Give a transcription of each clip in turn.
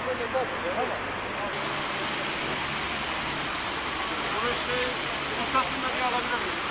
Burası ruhsatını da bir alabilir miyim?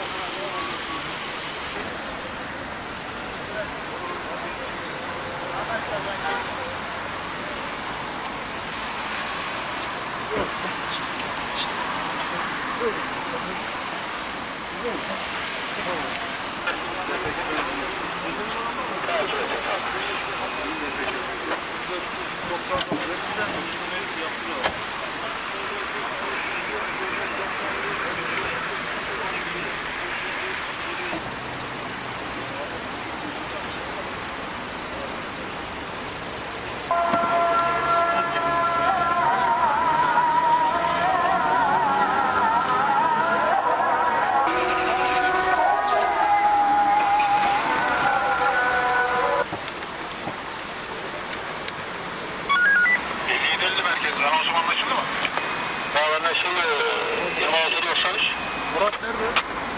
Murat nerede?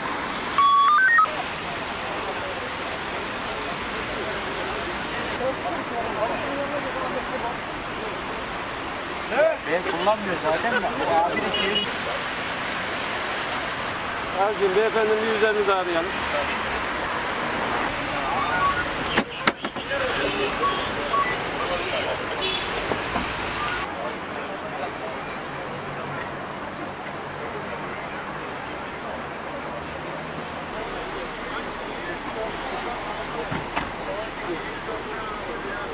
Ben kullanmıyor zaten de. Abi de çevir. Abicim beyefendinin bir üzerinizi arayalım.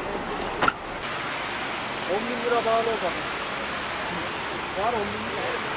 $10.000 bağlı o zaman. Var 10.000 lira.